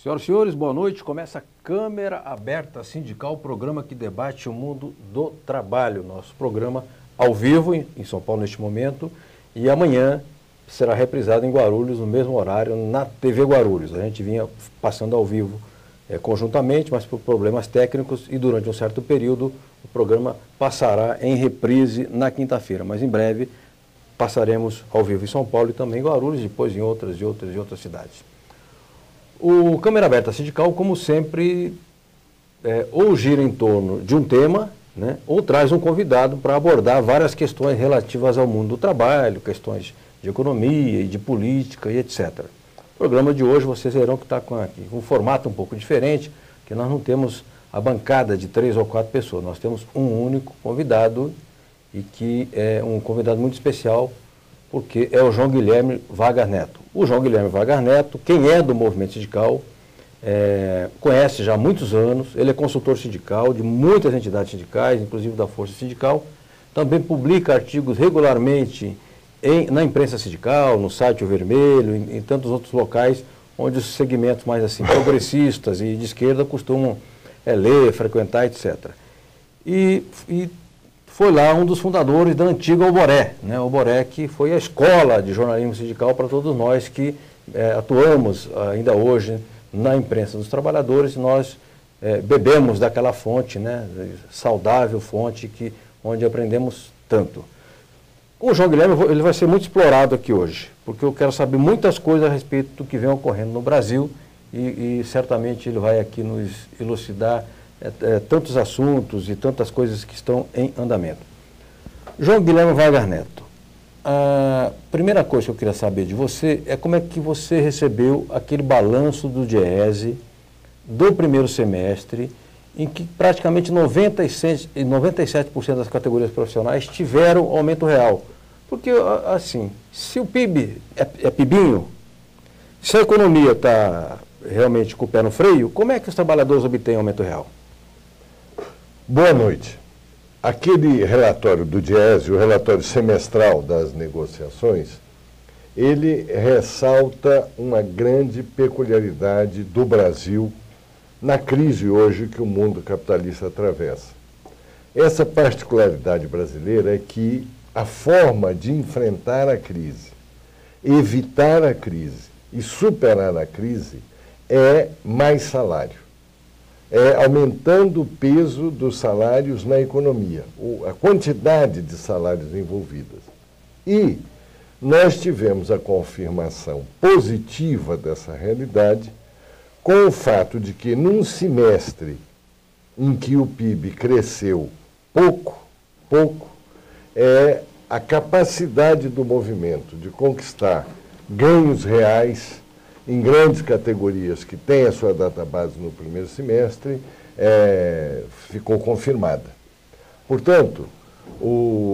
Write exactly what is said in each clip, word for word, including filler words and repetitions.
Senhoras e senhores, boa noite. Começa a Câmara Aberta Sindical, o programa que debate o mundo do trabalho. Nosso programa ao vivo em São Paulo neste momento e amanhã será reprisado em Guarulhos no mesmo horário na T V Guarulhos. A gente vinha passando ao vivo é, conjuntamente, mas por problemas técnicos e durante um certo período o programa passará em reprise na quinta-feira, mas em breve passaremos ao vivo em São Paulo e também em Guarulhos, depois em outras e outras e outras cidades. O Câmara Aberta Sindical, como sempre, é, ou gira em torno de um tema, né, ou traz um convidado para abordar várias questões relativas ao mundo do trabalho, questões de economia e de política e etcétera. O programa de hoje vocês verão que está com aqui, um formato um pouco diferente, que nós não temos a bancada de três ou quatro pessoas, nós temos um único convidado e que é um convidado muito especial, porque é o João Guilherme Vargas Neto. O João Guilherme Vargas Neto, quem é do movimento sindical, é, conhece já há muitos anos, ele é consultor sindical de muitas entidades sindicais, inclusive da Força Sindical, também publica artigos regularmente em, na imprensa sindical, no site O Vermelho, em, em tantos outros locais, onde os segmentos mais assim, progressistas e de esquerda costumam é, ler, frequentar, etcétera. E, e foi lá um dos fundadores da antiga Oboré, né? Oboré, que foi a escola de jornalismo sindical para todos nós que é, atuamos ainda hoje na imprensa dos trabalhadores. Nós é, bebemos daquela fonte, né? Saudável fonte, que, onde aprendemos tanto. O João Guilherme ele vai ser muito explorado aqui hoje, porque eu quero saber muitas coisas a respeito do que vem ocorrendo no Brasil e, e certamente ele vai aqui nos elucidar É, é, tantos assuntos e tantas coisas que estão em andamento. João Guilherme Vargas Neto, a primeira coisa que eu queria saber de você é como é que você recebeu aquele balanço do Diese do primeiro semestre, em que praticamente noventa e sete por cento das categorias profissionais tiveram aumento real. Porque, assim, se o P I B é, é pibinho, se a economia está realmente com o pé no freio, como é que os trabalhadores obtêm aumento real? Boa noite. Aquele relatório do Diese, o relatório semestral das negociações, ele ressalta uma grande peculiaridade do Brasil na crise hoje que o mundo capitalista atravessa. Essa particularidade brasileira é que a forma de enfrentar a crise, evitar a crise e superar a crise é mais salário. É, aumentando o peso dos salários na economia, o, a quantidade de salários envolvidas. E nós tivemos a confirmação positiva dessa realidade com o fato de que num semestre em que o P I B cresceu pouco, pouco, é, a capacidade do movimento de conquistar ganhos reais em grandes categorias que têm a sua database no primeiro semestre, é, ficou confirmada. Portanto, o,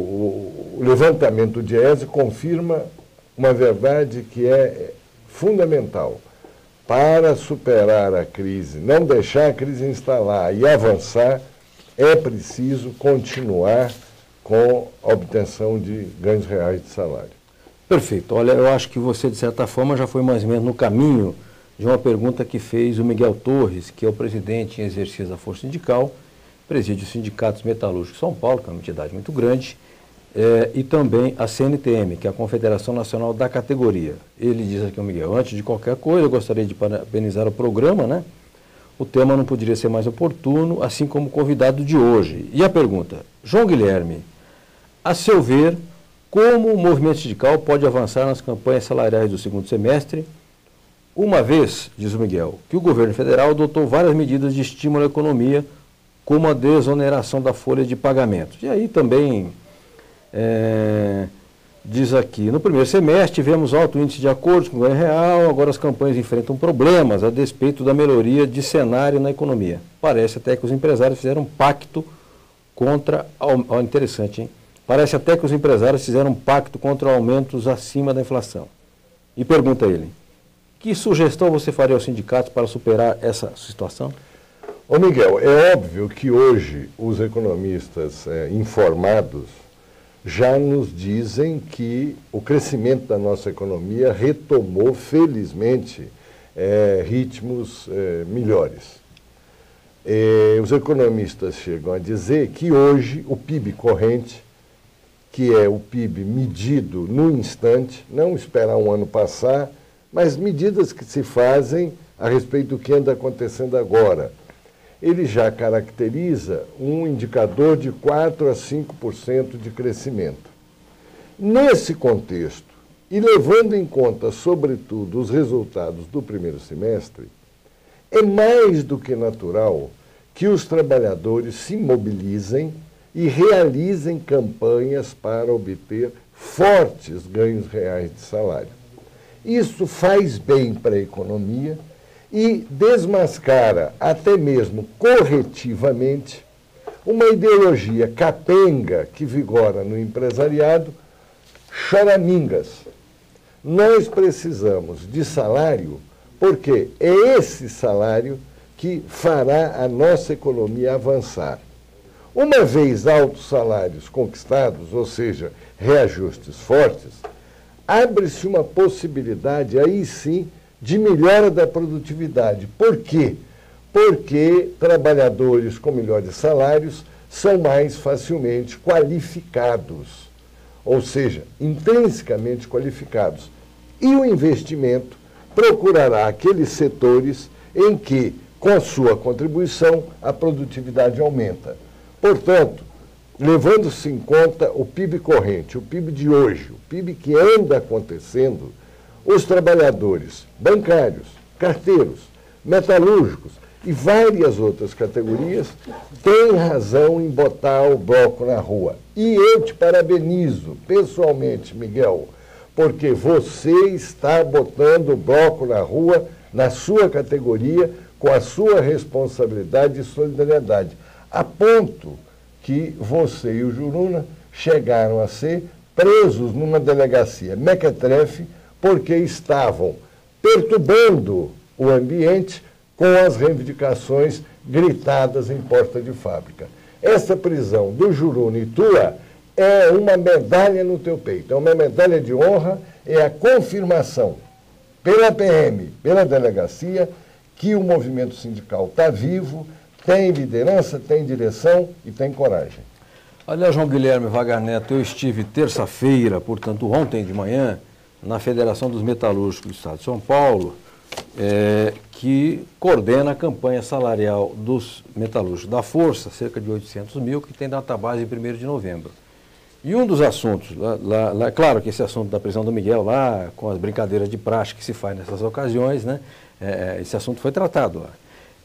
o, o levantamento do Diese confirma uma verdade que é fundamental. Para superar a crise, não deixar a crise instalar e avançar, é preciso continuar com a obtenção de ganhos reais de salário. Perfeito. Olha, eu acho que você, de certa forma, já foi mais ou menos no caminho de uma pergunta que fez o Miguel Torres, que é o presidente em exercício da Força Sindical, preside os Sindicatos Metalúrgicos de São Paulo, que é uma entidade muito grande, é, e também a C N T M, que é a Confederação Nacional da Categoria. Ele diz aqui, o Miguel, antes de qualquer coisa, eu gostaria de parabenizar o programa, né? O tema não poderia ser mais oportuno, assim como o convidado de hoje. E a pergunta, João Guilherme, a seu ver, como o movimento sindical pode avançar nas campanhas salariais do segundo semestre, uma vez, diz o Miguel, que o governo federal adotou várias medidas de estímulo à economia, como a desoneração da folha de pagamentos. E aí também, é, diz aqui, no primeiro semestre tivemos alto índice de acordos com o ganho real, agora as campanhas enfrentam problemas a despeito da melhoria de cenário na economia. Parece até que os empresários fizeram um pacto contra... Ó, interessante, hein? Parece até que os empresários fizeram um pacto contra aumentos acima da inflação. E pergunta ele, que sugestão você faria aos sindicatos para superar essa situação? Ô Miguel, é óbvio que hoje os economistas é, informados já nos dizem que o crescimento da nossa economia retomou, felizmente, é, ritmos é, melhores. É, os economistas chegam a dizer que hoje o P I B corrente, que é o P I B medido no instante, não esperar um ano passar, mas medidas que se fazem a respeito do que anda acontecendo agora, ele já caracteriza um indicador de quatro a cinco por cento de crescimento. Nesse contexto, e levando em conta, sobretudo, os resultados do primeiro semestre, é mais do que natural que os trabalhadores se mobilizem e realizem campanhas para obter fortes ganhos reais de salário. Isso faz bem para a economia e desmascara, até mesmo corretivamente, uma ideologia capenga que vigora no empresariado, choramingas. Nós precisamos de salário porque é esse salário que fará a nossa economia avançar. Uma vez altos salários conquistados, ou seja, reajustes fortes, abre-se uma possibilidade, aí sim, de melhora da produtividade. Por quê? Porque trabalhadores com melhores salários são mais facilmente qualificados, ou seja, intrinsecamente qualificados. E o investimento procurará aqueles setores em que, com a sua contribuição, a produtividade aumenta. Portanto, levando-se em conta o P I B corrente, o P I B de hoje, o P I B que anda acontecendo, os trabalhadores bancários, carteiros, metalúrgicos e várias outras categorias têm razão em botar o bloco na rua. E eu te parabenizo pessoalmente, Miguel, porque você está botando o bloco na rua na sua categoria, com a sua responsabilidade e solidariedade, a ponto que você e o Juruna chegaram a ser presos numa delegacia mequetrefe porque estavam perturbando o ambiente com as reivindicações gritadas em porta de fábrica. Essa prisão do Juruna e tua é uma medalha no teu peito, é uma medalha de honra, é a confirmação pela P M, pela delegacia, que o movimento sindical está vivo, tem liderança, tem direção e tem coragem. Aliás, João Guilherme Wagner Neto, eu estive terça-feira, portanto ontem de manhã, na Federação dos Metalúrgicos do Estado de São Paulo, é, que coordena a campanha salarial dos metalúrgicos da Força, cerca de oitocentos mil, que tem data base em primeiro de novembro. E um dos assuntos, lá, lá, lá, claro que esse assunto da prisão do Miguel lá, com as brincadeiras de praxe que se faz nessas ocasiões, né, é, esse assunto foi tratado lá.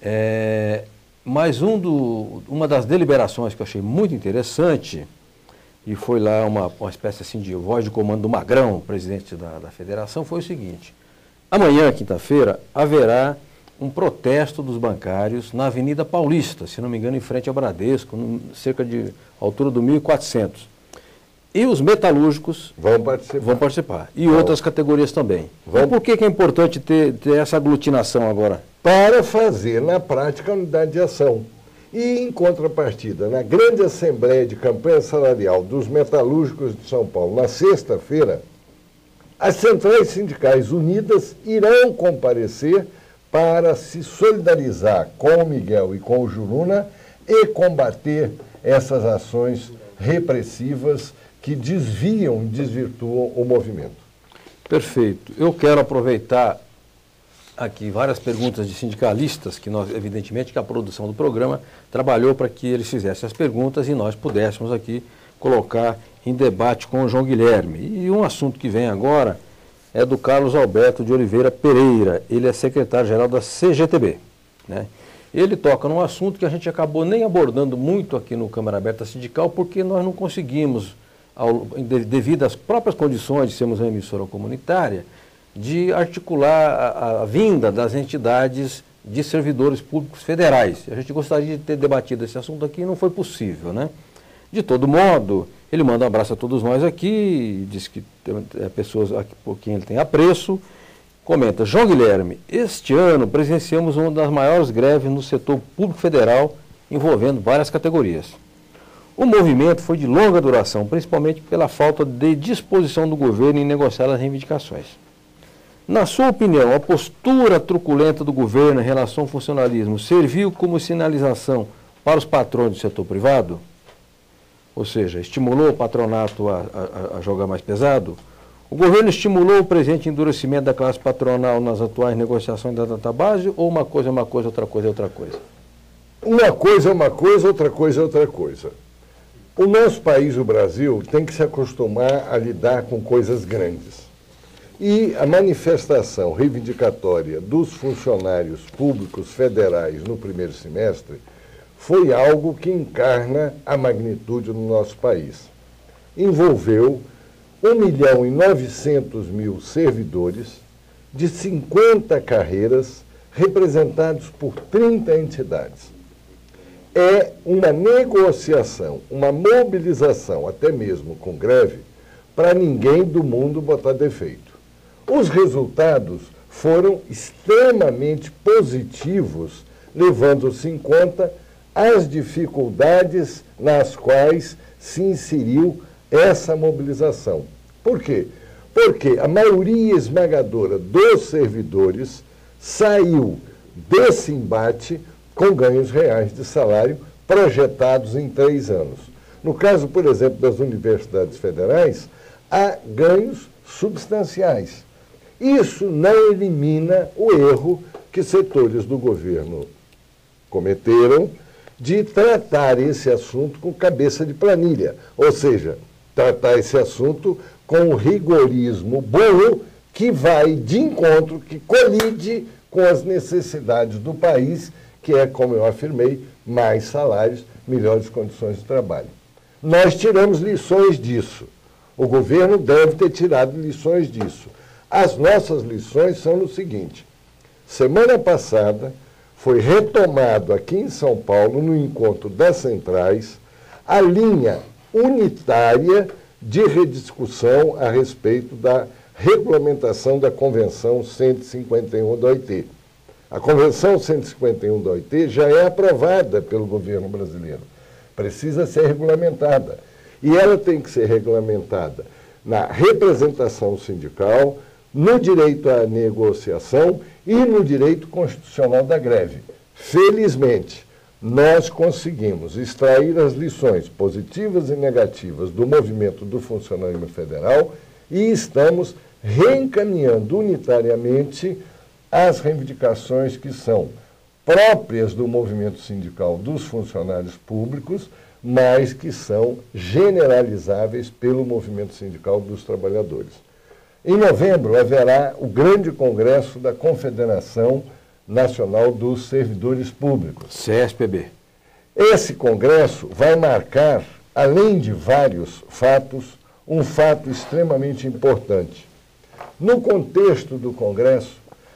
É, mas um do, uma das deliberações que eu achei muito interessante, e foi lá uma, uma espécie assim de voz de comando do Magrão, presidente da, da federação, foi o seguinte: amanhã, quinta-feira, haverá um protesto dos bancários na Avenida Paulista, se não me engano, em frente ao Bradesco, no, cerca de altura do mil e quatrocentos. E os metalúrgicos vão participar. Vão participar. E vão. Outras categorias também. Vão. E por que, que é importante ter, ter essa aglutinação agora? Para fazer, na prática, a unidade de ação. E, em contrapartida, na grande Assembleia de Campanha Salarial dos Metalúrgicos de São Paulo, na sexta-feira, as centrais sindicais unidas irão comparecer para se solidarizar com o Miguel e com o Juruna e combater essas ações repressivas que desviam e desvirtuam o movimento. Perfeito. Eu quero aproveitar aqui várias perguntas de sindicalistas, que nós, evidentemente, que a produção do programa trabalhou para que eles fizessem as perguntas e nós pudéssemos aqui colocar em debate com o João Guilherme. E um assunto que vem agora é do Carlos Alberto de Oliveira Pereira. Ele é secretário-geral da C G T B, né? Ele toca num assunto que a gente acabou nem abordando muito aqui no Câmara Aberta Sindical, porque nós não conseguimos, ao, devido às próprias condições de sermos uma emissora comunitária, de articular a, a vinda das entidades de servidores públicos federais. A gente gostaria de ter debatido esse assunto aqui e não foi possível, né? De todo modo, ele manda um abraço a todos nós aqui, diz que é pessoas por quem ele tem apreço. Comenta: João Guilherme, este ano presenciamos uma das maiores greves no setor público federal, envolvendo várias categorias. O movimento foi de longa duração, principalmente pela falta de disposição do governo em negociar as reivindicações. Na sua opinião, a postura truculenta do governo em relação ao funcionalismo serviu como sinalização para os patrões do setor privado? Ou seja, estimulou o patronato a, a, a jogar mais pesado? O governo estimulou o presente endurecimento da classe patronal nas atuais negociações da database, ou uma coisa é uma coisa, outra coisa é outra coisa? Uma coisa é uma coisa, outra coisa é outra coisa. O nosso país, o Brasil, tem que se acostumar a lidar com coisas grandes. E a manifestação reivindicatória dos funcionários públicos federais no primeiro semestre foi algo que encarna a magnitude do nosso país. Envolveu um milhão e novecentos mil servidores de cinquenta carreiras representados por trinta entidades. É uma negociação, uma mobilização, até mesmo com greve, para ninguém do mundo botar defeito. Os resultados foram extremamente positivos, levando-se em conta as dificuldades nas quais se inseriu essa mobilização. Por quê? Porque a maioria esmagadora dos servidores saiu desse embate com ganhos reais de salário projetados em três anos. No caso, por exemplo, das universidades federais, há ganhos substanciais. Isso não elimina o erro que setores do governo cometeram de tratar esse assunto com cabeça de planilha, ou seja, tratar esse assunto com o rigorismo burro que vai de encontro, que colide com as necessidades do país, que é, como eu afirmei, mais salários, melhores condições de trabalho. Nós tiramos lições disso. O governo deve ter tirado lições disso. As nossas lições são no seguinte: semana passada foi retomado aqui em São Paulo, no encontro das centrais, a linha unitária de rediscussão a respeito da regulamentação da Convenção cento e cinquenta e um da O I T. A Convenção cento e cinquenta e um da O I T já é aprovada pelo governo brasileiro. Precisa ser regulamentada. E ela tem que ser regulamentada na representação sindical, no direito à negociação e no direito constitucional da greve. Felizmente, nós conseguimos extrair as lições positivas e negativas do movimento do funcionalismo federal e estamos reencaminhando unitariamente as reivindicações que são próprias do movimento sindical dos funcionários públicos, mas que são generalizáveis pelo movimento sindical dos trabalhadores. Em novembro haverá o grande congresso da Confederação Nacional dos Servidores Públicos. C S P B. Esse congresso vai marcar, além de vários fatos, um fato extremamente importante. No contexto do congresso,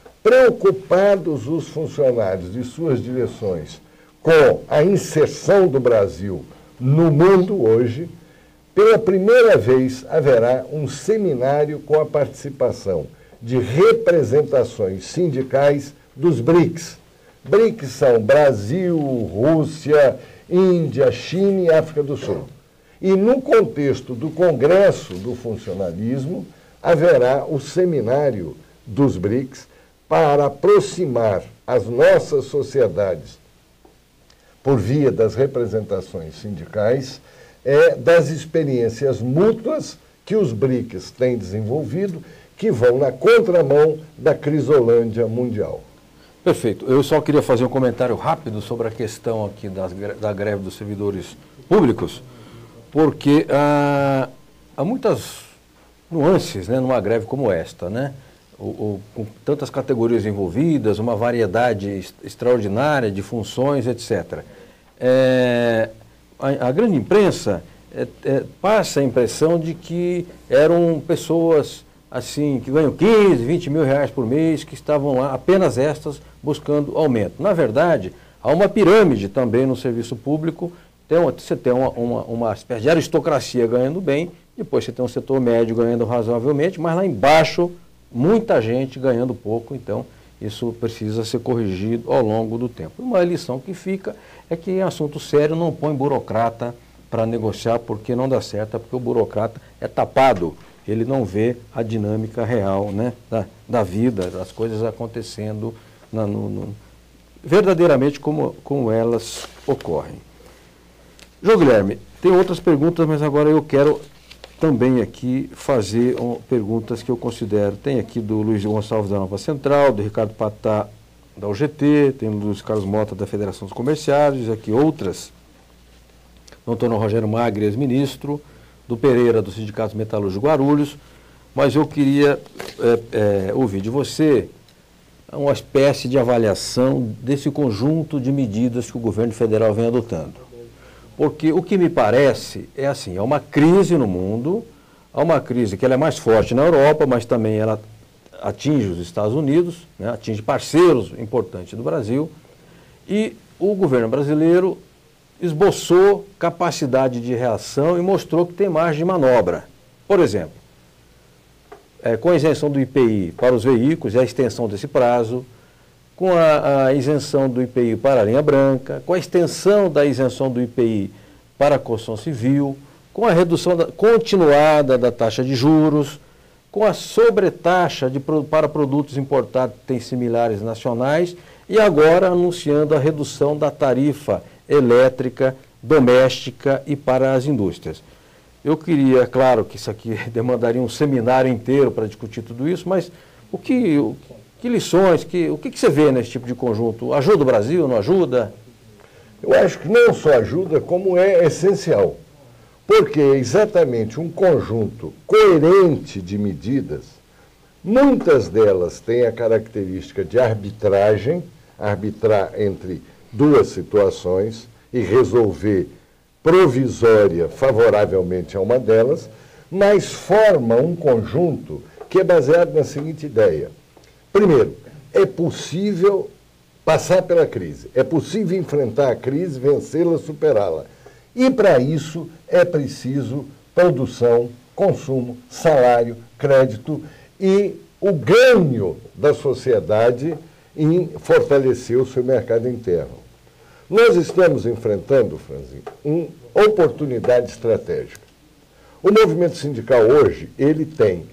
preocupados os funcionários de suas direções com a inserção do Brasil no mundo hoje, pela primeira vez haverá um seminário com a participação de representações sindicais dos BRICS. BRICS são Brasil, Rússia, Índia, China e África do Sul. E no contexto do Congresso do Funcionalismo, haverá o seminário dos BRICS para aproximar as nossas sociedades, por via das representações sindicais, é, das experiências mútuas que os BRICS têm desenvolvido, que vão na contramão da crisolândia mundial. Perfeito. Eu só queria fazer um comentário rápido sobre a questão aqui das, da greve dos servidores públicos, porque ah, há muitas nuances, né, numa greve como esta, né? O, o, com tantas categorias envolvidas, uma variedade extraordinária de funções, etcétera. É, a, a grande imprensa é, é, passa a impressão de que eram pessoas assim que ganham quinze, vinte mil reais por mês, que estavam lá, apenas estas, buscando aumento. Na verdade, há uma pirâmide também no serviço público. Tem uma, você tem uma, uma, uma espécie de aristocracia ganhando bem, depois você tem um setor médio ganhando razoavelmente, mas lá embaixo muita gente ganhando pouco, então isso precisa ser corrigido ao longo do tempo. Uma lição que fica é que em assunto sério não põe burocrata para negociar, porque não dá certo, porque o burocrata é tapado ele não vê a dinâmica real, né, da, da vida, das coisas acontecendo na, no, no, verdadeiramente como, como elas ocorrem. João Guilherme, tem outras perguntas, mas agora eu quero também aqui fazer um, perguntas que eu considero. Tem aqui do Luiz Gonçalves da Nova Central, do Ricardo Patá da U G T, tem do Luiz Carlos Mota da Federação dos Comerciários, aqui outras, do Antônio Rogério Magre, ex-ministro, do Pereira, do Sindicato Metalúrgico Guarulhos, mas eu queria é, é, ouvir de você uma espécie de avaliação desse conjunto de medidas que o governo federal vem adotando. Porque o que me parece é assim, há uma crise no mundo, há uma crise que ela é mais forte na Europa, mas também ela atinge os Estados Unidos, né, atinge parceiros importantes do Brasil, e o governo brasileiro esboçou capacidade de reação e mostrou que tem margem de manobra. Por exemplo, é, com a isenção do I P I para os veículos e a extensão desse prazo, com a, a isenção do I P I para a linha branca, com a extensão da isenção do I P I para a construção civil, com a redução da, continuada da taxa de juros, com a sobretaxa de, para produtos importados que têm similares nacionais e agora anunciando a redução da tarifa elétrica, doméstica e para as indústrias. Eu queria, claro que isso aqui demandaria um seminário inteiro para discutir tudo isso, mas o que, o, que lições, que, o que, que você vê nesse tipo de conjunto? Ajuda o Brasil, não ajuda? Eu acho que não só ajuda, como é essencial. Porque é exatamente um conjunto coerente de medidas, muitas delas têm a característica de arbitragem, arbitrar entre duas situações e resolver provisória favoravelmente a uma delas, mas forma um conjunto que é baseado na seguinte ideia. Primeiro, é possível passar pela crise, é possível enfrentar a crise, vencê-la, superá-la. E para isso é preciso produção, consumo, salário, crédito e o ganho da sociedade em fortalecer o seu mercado interno. Nós estamos enfrentando, Franzinho, uma oportunidade estratégica. O movimento sindical hoje, ele tem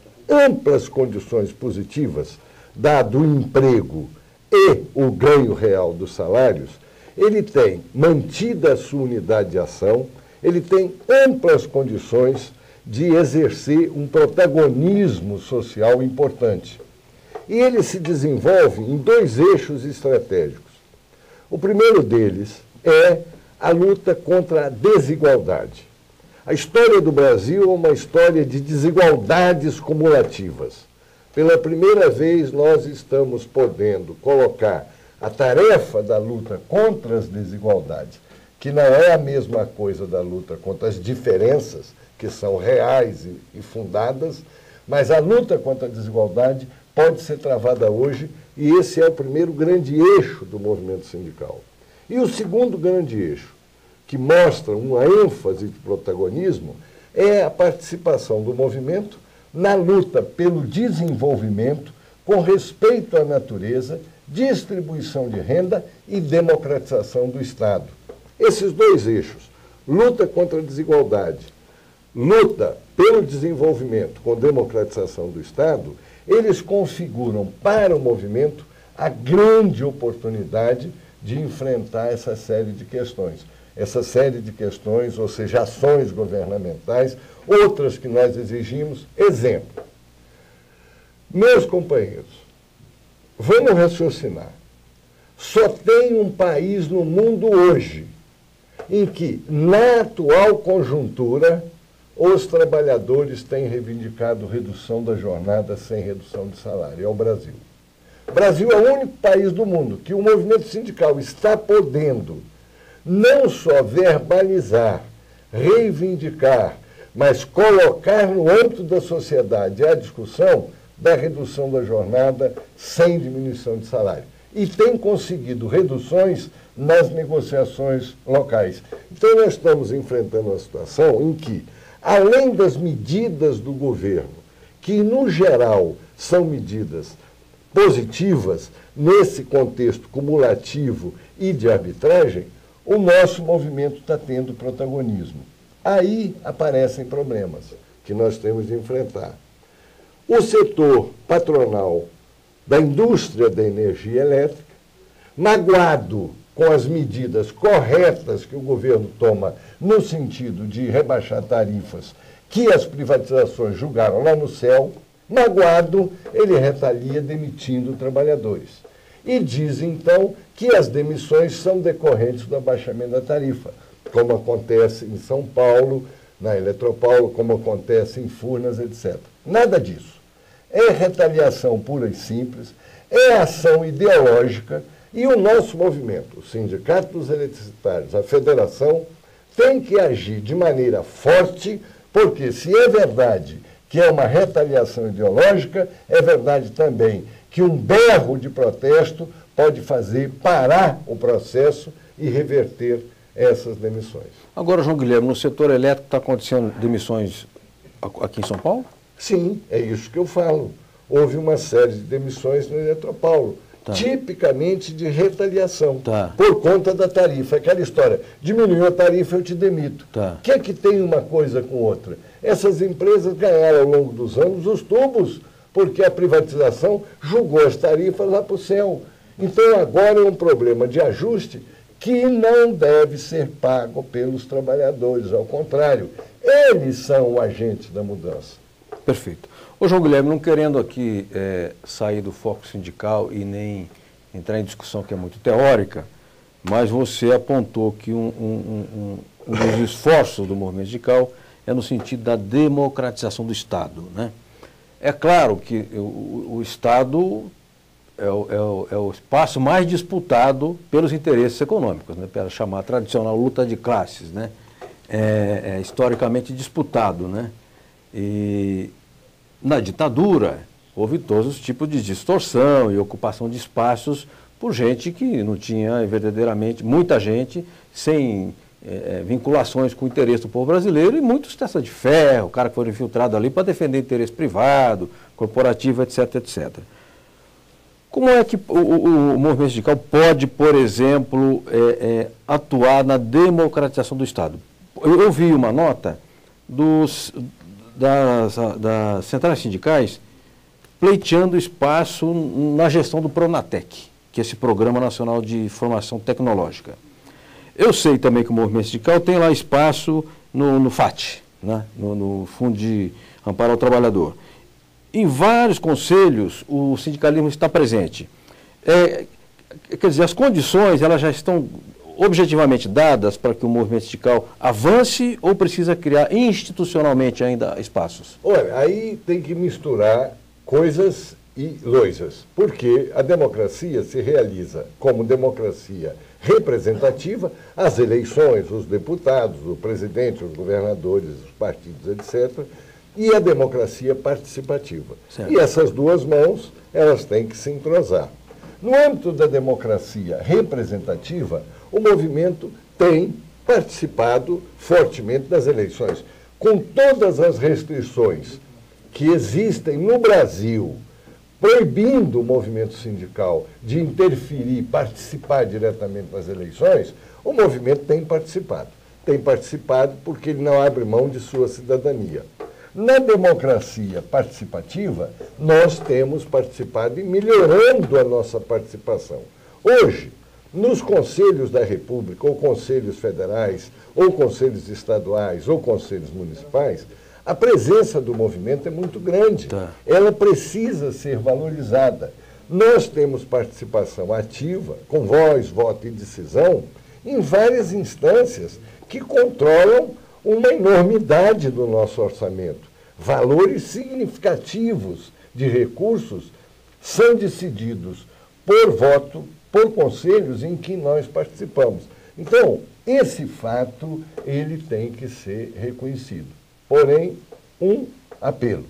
amplas condições positivas, dado o emprego e o ganho real dos salários, ele tem mantida a sua unidade de ação, ele tem amplas condições de exercer um protagonismo social importante. E ele se desenvolve em dois eixos estratégicos. O primeiro deles é a luta contra a desigualdade. A história do Brasil é uma história de desigualdades cumulativas. Pela primeira vez, nós estamos podendo colocar a tarefa da luta contra as desigualdades, que não é a mesma coisa da luta contra as diferenças, que são reais e, e fundadas, mas a luta contra a desigualdade pode ser travada hoje, e esse é o primeiro grande eixo do movimento sindical. E o segundo grande eixo, que mostra uma ênfase de protagonismo, é a participação do movimento na luta pelo desenvolvimento com respeito à natureza, distribuição de renda e democratização do Estado. Esses dois eixos, luta contra a desigualdade, luta pelo desenvolvimento com democratização do Estado, eles configuram para o movimento a grande oportunidade de enfrentar essa série de questões. Essa série de questões, ou seja, ações governamentais, outras que nós exigimos. Exemplo, meus companheiros, vamos raciocinar. Só tem um país no mundo hoje em que, na atual conjuntura, os trabalhadores têm reivindicado redução da jornada sem redução de salário. É o Brasil. O Brasil é o único país do mundo que o movimento sindical está podendo não só verbalizar, reivindicar, mas colocar no âmbito da sociedade a discussão da redução da jornada sem diminuição de salário. E tem conseguido reduções nas negociações locais. Então, nós estamos enfrentando uma situação em que, além das medidas do governo, que, no geral, são medidas positivas, nesse contexto cumulativo e de arbitragem, o nosso movimento está tendo protagonismo. Aí aparecem problemas. que nós temos de enfrentar. O setor patronal da indústria da energia elétrica, magoado com as medidas corretas que o governo toma no sentido de rebaixar tarifas que as privatizações julgaram lá no céu, magoado, ele retalia demitindo trabalhadores. E diz, então, que as demissões são decorrentes do abaixamento da tarifa, como acontece em São Paulo, na Eletropaulo, como acontece em Furnas, etcétera. Nada disso. É retaliação pura e simples, é ação ideológica, e o nosso movimento, o Sindicato dos Eletricitários, a Federação, tem que agir de maneira forte, porque se é verdade que é uma retaliação ideológica, é verdade também que um berro de protesto pode fazer parar o processo e reverter essas demissões. Agora, João Guilherme, no setor elétrico está acontecendo demissões aqui em São Paulo? Sim, é isso que eu falo. Houve uma série de demissões no Eletropaulo, tá. tipicamente de retaliação, tá. por conta da tarifa. Aquela história, diminuiu a tarifa, eu te demito. O tá. que é que tem uma coisa com outra? Essas empresas ganharam ao longo dos anos os tubos, porque a privatização jogou as tarifas lá para o céu. Então agora é um problema de ajuste que não deve ser pago pelos trabalhadores, ao contrário, eles são o agente da mudança. Perfeito. Ô João Guilherme, não querendo aqui é, sair do foco sindical e nem entrar em discussão que é muito teórica, mas você apontou que um, um, um, um dos esforços do movimento sindical é no sentido da democratização do Estado, né? É claro que o, o Estado é o, é, o, é o espaço mais disputado pelos interesses econômicos, né? Pela chamada tradicional luta de classes, né? É, é historicamente disputado, né? E na ditadura houve todos os tipos de distorção e ocupação de espaços por gente que não tinha verdadeiramente, muita gente sem é, vinculações com o interesse do povo brasileiro e muitos testa de ferro, o cara que foi infiltrado ali para defender interesse privado, corporativo, etc, etcétera. Como é que o, o, o movimento sindical pode, por exemplo, é, é, atuar na democratização do Estado? Eu, eu vi uma nota dos, das, das centrais sindicais pleiteando espaço na gestão do Pronatec, que é esse Programa Nacional de Formação Tecnológica. Eu sei também que o movimento sindical tem lá espaço no, no FAT, né? no, no Fundo de Amparo ao Trabalhador. Em vários conselhos, o sindicalismo está presente. É, quer dizer, as condições elas já estão objetivamente dadas para que o movimento sindical avance ou precisa criar institucionalmente ainda espaços? Olha, aí tem que misturar coisas e loisas, porque a democracia se realiza como democracia representativa, as eleições, os deputados, o presidente, os governadores, os partidos, etcétera, e a democracia participativa. Certo. E essas duas mãos, elas têm que se entrosar. No âmbito da democracia representativa, o movimento tem participado fortemente das eleições, com todas as restrições que existem no Brasil, proibindo o movimento sindical de interferir, participar diretamente nas eleições, o movimento tem participado. Tem participado porque ele não abre mão de sua cidadania. Na democracia participativa, nós temos participado e melhorando a nossa participação. Hoje, nos conselhos da República, ou conselhos federais, ou conselhos estaduais, ou conselhos municipais, a presença do movimento é muito grande. Tá. Ela precisa ser valorizada. Nós temos participação ativa, com voz, voto e decisão, em várias instâncias que controlam uma enormidade do nosso orçamento. Valores significativos de recursos são decididos por voto, por conselhos em que nós participamos. Então, esse fato, ele tem que ser reconhecido. Porém, um apelo.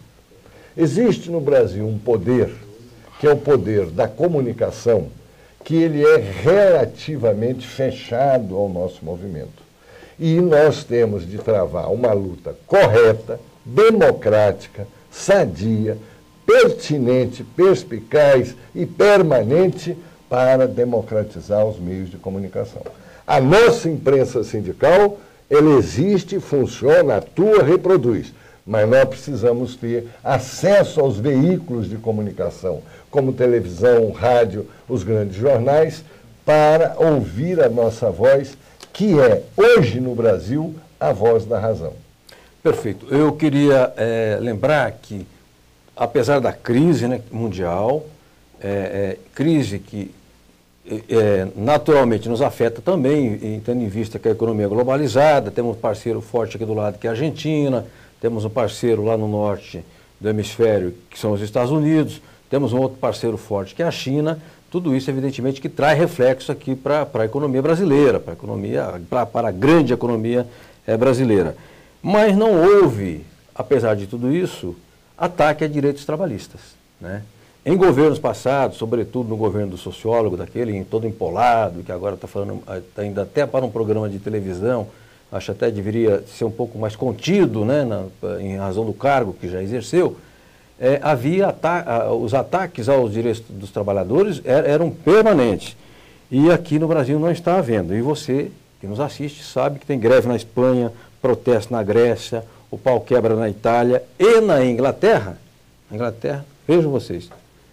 Existe no Brasil um poder, que é o poder da comunicação, que ele é relativamente fechado ao nosso movimento. E nós temos de travar uma luta correta, democrática, sadia, pertinente, perspicaz e permanente para democratizar os meios de comunicação. A nossa imprensa sindical, ela existe, funciona, atua, reproduz, mas nós precisamos ter acesso aos veículos de comunicação, como televisão, rádio, os grandes jornais, para ouvir a nossa voz, que é, hoje no Brasil, a voz da razão. Perfeito. Eu queria é, lembrar que, apesar da crise, né, mundial, é, é, crise que é, naturalmente nos afeta também, em, tendo em vista que a economia é globalizada, temos um parceiro forte aqui do lado que é a Argentina, temos um parceiro lá no norte do hemisfério que são os Estados Unidos, temos um outro parceiro forte que é a China. Tudo isso, evidentemente, que traz reflexo aqui para a economia brasileira, para a economia, pra, para a grande economia é, brasileira. Mas não houve, apesar de tudo isso, ataque a direitos trabalhistas, né? Em governos passados, sobretudo no governo do sociólogo, daquele todo empolado, que agora está falando, tá indo até para um programa de televisão, acho até deveria ser um pouco mais contido, né, na, em razão do cargo que já exerceu, é, havia ata os ataques aos direitos dos trabalhadores er eram permanentes. E aqui no Brasil não está havendo. E você, que nos assiste, sabe que tem greve na Espanha, protesto na Grécia, o pau quebra na Itália e na Inglaterra. Na Inglaterra, vejam vocês,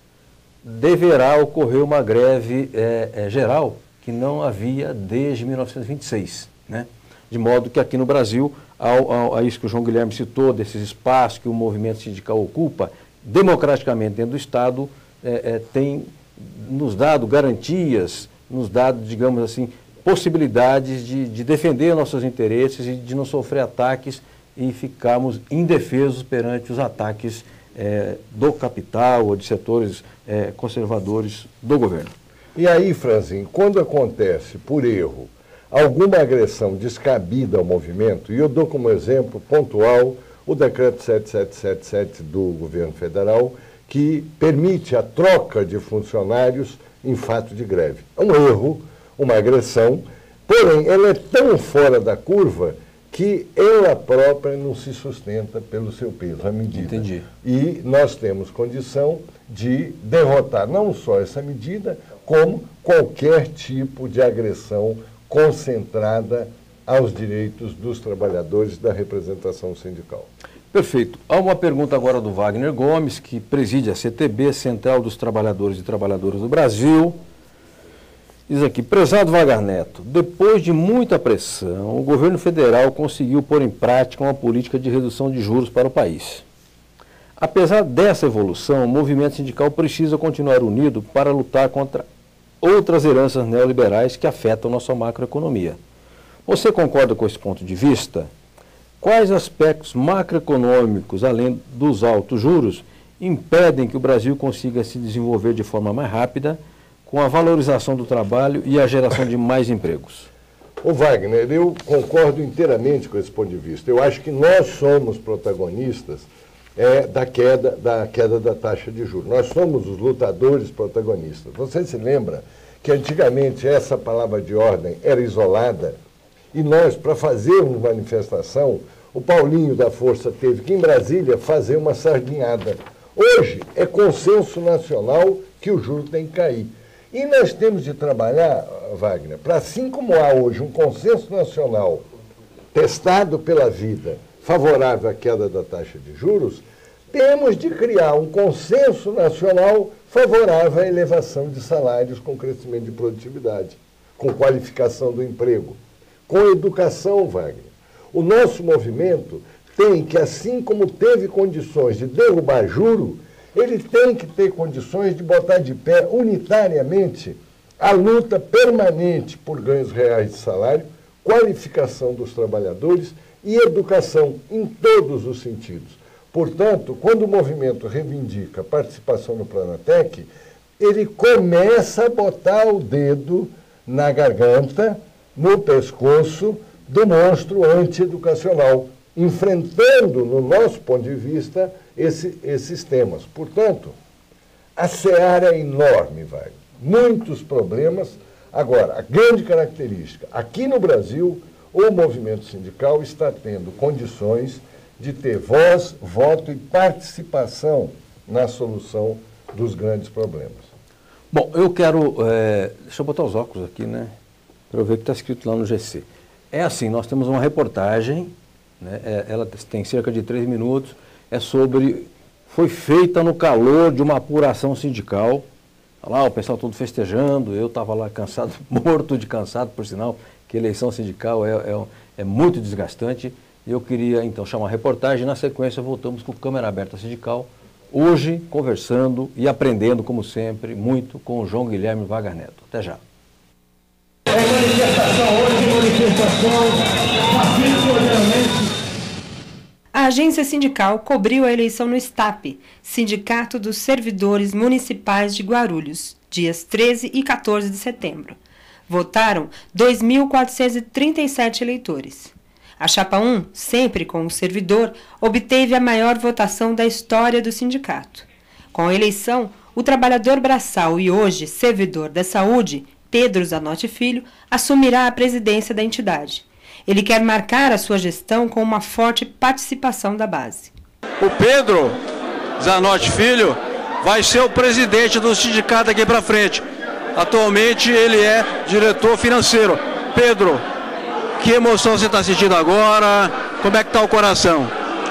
deverá ocorrer uma greve é, é, geral que não havia desde mil novecentos e vinte e seis, né? De modo que aqui no Brasil, ao, ao, a isso que o João Guilherme citou, desses espaços que o movimento sindical ocupa, democraticamente dentro do Estado, é, é, tem nos dado garantias, nos dado, digamos assim, possibilidades de, de defender nossos interesses e de não sofrer ataques e ficarmos indefesos perante os ataques é, do capital ou de setores é, conservadores do governo. E aí, Franzinho, quando acontece, por erro, alguma agressão descabida ao movimento, e eu dou como exemplo pontual o decreto sete sete sete sete do governo federal, que permite a troca de funcionários em fato de greve. É um erro, uma agressão, porém ela é tão fora da curva que ela própria não se sustenta pelo seu peso, a medida. Entendi. E nós temos condição de derrotar não só essa medida, como qualquer tipo de agressão concentrada aos direitos dos trabalhadores da representação sindical. Perfeito. Há uma pergunta agora do Wagner Gomes, que preside a C T B, Central dos Trabalhadores e Trabalhadoras do Brasil. Diz aqui: prezado Wagner Neto, depois de muita pressão, o governo federal conseguiu pôr em prática uma política de redução de juros para o país. Apesar dessa evolução, o movimento sindical precisa continuar unido para lutar contra outras heranças neoliberais que afetam nossa macroeconomia. Você concorda com esse ponto de vista? Quais aspectos macroeconômicos, além dos altos juros, impedem que o Brasil consiga se desenvolver de forma mais rápida, com a valorização do trabalho e a geração de mais empregos? Ô Wagner, eu concordo inteiramente com esse ponto de vista. Eu acho que nós somos protagonistas é, da, queda, da queda da taxa de juros. Nós somos os lutadores protagonistas. Você se lembra que antigamente essa palavra de ordem era isolada e nós, para fazermos manifestação, o Paulinho da Força teve que, em Brasília, fazer uma sardinhada. Hoje é consenso nacional que o juro tem que cair. E nós temos de trabalhar, Wagner, para assim como há hoje um consenso nacional testado pela vida favorável à queda da taxa de juros, temos de criar um consenso nacional favorável à elevação de salários com crescimento de produtividade, com qualificação do emprego, com educação, Wagner. O nosso movimento tem que, assim como teve condições de derrubar juro, ele tem que ter condições de botar de pé unitariamente a luta permanente por ganhos reais de salário, qualificação dos trabalhadores e educação em todos os sentidos. Portanto, quando o movimento reivindica participação no Planatec, ele começa a botar o dedo na garganta, no pescoço do monstro antieducacional, enfrentando, no nosso ponto de vista, esse, esses temas. Portanto, a seara é enorme, vai. Muitos problemas. Agora, a grande característica, aqui no Brasil, o movimento sindical está tendo condições de ter voz, voto e participação na solução dos grandes problemas. Bom, eu quero... É, deixa eu botar os óculos aqui, né? Para eu ver o que está escrito lá no G C. É assim, nós temos uma reportagem né? É, ela tem cerca de três minutos, é sobre... Foi feita no calor de uma apuração sindical. Lá o pessoal todo festejando, eu estava lá cansado, morto de cansado, por sinal, que eleição sindical é, é, é muito desgastante. Eu queria então chamar a reportagem, na sequência voltamos com Câmara Aberta Sindical, hoje conversando e aprendendo, como sempre, muito com o João Guilherme Wagner Neto. Até já. É manifestação hoje, manifestação pacífica. A agência sindical cobriu a eleição no STAP, Sindicato dos Servidores Municipais de Guarulhos, dias treze e quatorze de setembro. Votaram dois mil quatrocentos e trinta e sete eleitores. A chapa um, sempre com o servidor, obteve a maior votação da história do sindicato. Com a eleição, o trabalhador braçal e hoje servidor da saúde, Pedro Zanotti Filho, assumirá a presidência da entidade. Ele quer marcar a sua gestão com uma forte participação da base. O Pedro Zanotti Filho vai ser o presidente do sindicato aqui para frente. Atualmente ele é diretor financeiro. Pedro, que emoção você está sentindo agora? Como é que está o coração?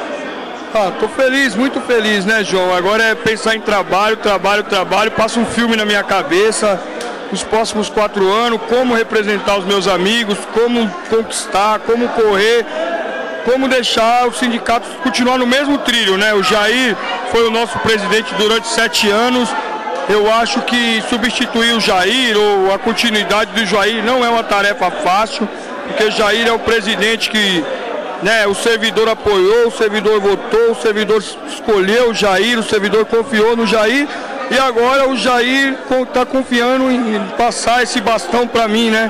Ah, tô feliz, muito feliz, né, João? Agora é pensar em trabalho, trabalho, trabalho. Passa um filme na minha cabeça. Os próximos quatro anos, como representar os meus amigos, como conquistar, como correr, como deixar o sindicato continuar no mesmo trilho, né? O Jair foi o nosso presidente durante sete anos. Eu acho que substituir o Jair ou a continuidade do Jair não é uma tarefa fácil, porque o Jair é o presidente que, né, o servidor apoiou, o servidor votou, o servidor escolheu o Jair, o servidor confiou no Jair. E agora o Jair está confiando em passar esse bastão para mim, né?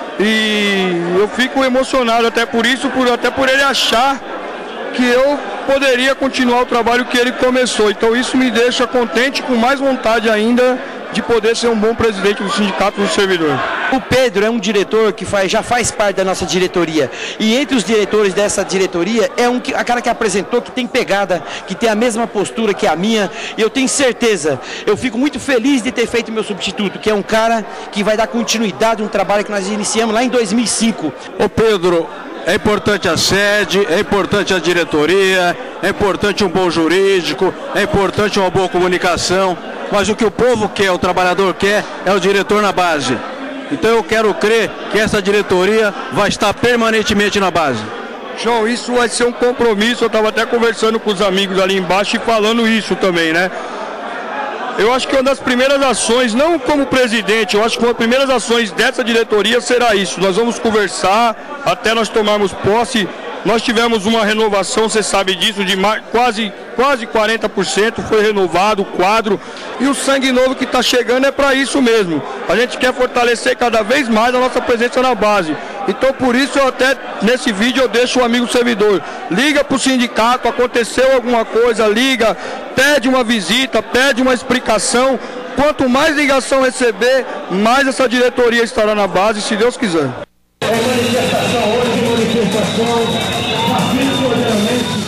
E eu fico emocionado até por isso, por, até por ele achar que eu poderia continuar o trabalho que ele começou. Então isso me deixa contente, com mais vontade ainda de poder ser um bom presidente do Sindicato do Servidor. O Pedro é um diretor que faz, já faz parte da nossa diretoria. E entre os diretores dessa diretoria, é um, a cara que apresentou, que tem pegada, que tem a mesma postura que a minha. E eu tenho certeza, eu fico muito feliz de ter feito meu substituto, que é um cara que vai dar continuidade a um trabalho que nós iniciamos lá em dois mil e cinco. Ô Pedro, é importante a sede, é importante a diretoria, é importante um bom jurídico, é importante uma boa comunicação. Mas o que o povo quer, o trabalhador quer, é o diretor na base. Então eu quero crer que essa diretoria vai estar permanentemente na base. João, isso vai ser um compromisso. Eu estava até conversando com os amigos ali embaixo e falando isso também, né? Eu acho que uma das primeiras ações, não como presidente, eu acho que uma das primeiras ações dessa diretoria será isso. Nós vamos conversar até nós tomarmos posse. Nós tivemos uma renovação, você sabe disso, de quase, quase quarenta por cento, foi renovado o quadro. E o sangue novo que está chegando é para isso mesmo. A gente quer fortalecer cada vez mais a nossa presença na base. Então por isso eu até, nesse vídeo, eu deixo o amigo servidor. Liga para o sindicato, aconteceu alguma coisa, liga, pede uma visita, pede uma explicação. Quanto mais ligação receber, mais essa diretoria estará na base, se Deus quiser. É manifestação hoje, manifestação pacífica.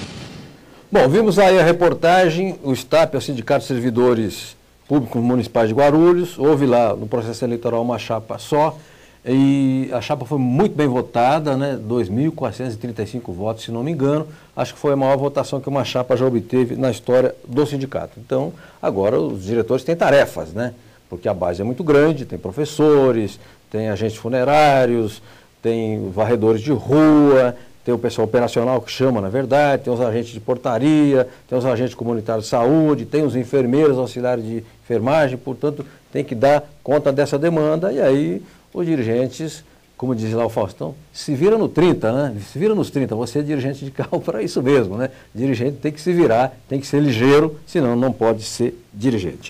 Bom, vimos aí a reportagem, o STAP, o Sindicato de Servidores Públicos Municipais de Guarulhos. Houve lá no processo eleitoral uma chapa só e a chapa foi muito bem votada, né? dois mil quatrocentos e trinta e cinco votos, se não me engano. Acho que foi a maior votação que uma chapa já obteve na história do sindicato. Então, agora os diretores têm tarefas, né? Porque a base é muito grande, tem professores, tem agentes funerários, tem varredores de rua, tem o pessoal operacional que chama, na verdade, tem os agentes de portaria, tem os agentes comunitários de saúde, tem os enfermeiros auxiliares de enfermagem, portanto, tem que dar conta dessa demanda e aí os dirigentes, como diz lá o Faustão, se vira no trinta, né? Se vira nos trinta, você é dirigente sindical para isso mesmo, né? Dirigente tem que se virar, tem que ser ligeiro, senão não pode ser dirigente.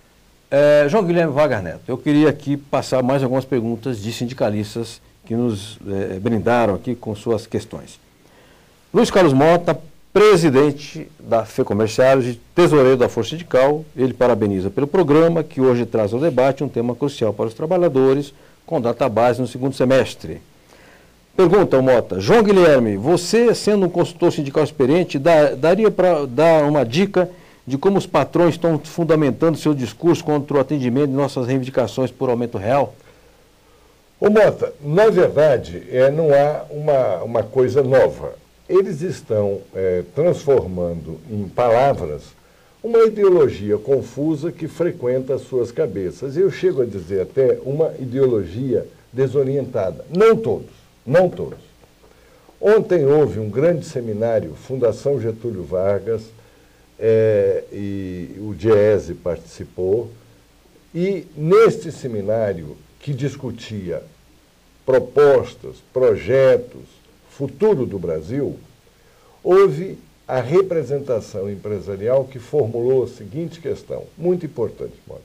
É, João Guilherme Wagner Neto, eu queria aqui passar mais algumas perguntas de sindicalistas que nos é, brindaram aqui com suas questões. Luiz Carlos Mota, presidente da FEComérciarios e tesoureiro da Força Sindical, ele parabeniza pelo programa que hoje traz ao debate um tema crucial para os trabalhadores com database no segundo semestre. Pergunta ao Mota, João Guilherme, você sendo um consultor sindical experiente, dá, daria para dar uma dica de como os patrões estão fundamentando seu discurso contra o atendimento de nossas reivindicações por aumento real? Ô Mota, na verdade, é, não há uma, uma coisa nova. eles estão é, transformando em palavras uma ideologia confusa que frequenta as suas cabeças. Eu chego a dizer até uma ideologia desorientada. Não todos, não todos. Ontem houve um grande seminário, Fundação Getúlio Vargas, é, e o Diese participou, e neste seminário que discutia propostas, projetos, futuro do Brasil, houve a representação empresarial que formulou a seguinte questão, muito importante, Mônica.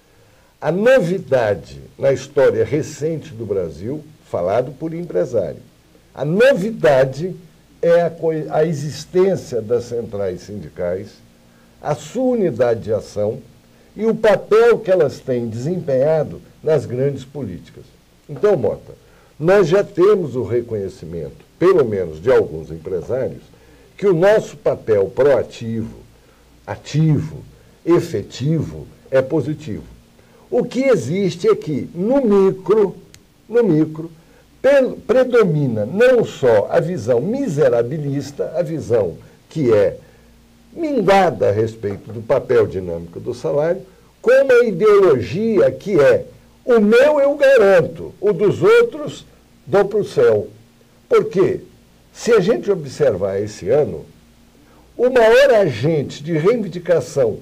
A novidade na história recente do Brasil, falado por empresário, a novidade é a, a existência das centrais sindicais, a sua unidade de ação e o papel que elas têm desempenhado nas grandes políticas. Então, Mota, nós já temos o reconhecimento, pelo menos de alguns empresários, que o nosso papel proativo, ativo, efetivo, é positivo. O que existe é que, no micro, no micro, predomina não só a visão miserabilista, a visão que é minguada a respeito do papel dinâmico do salário, como a ideologia que é o meu eu garanto, o dos outros dou para o céu. Por quê? Se a gente observar esse ano, o maior agente de reivindicação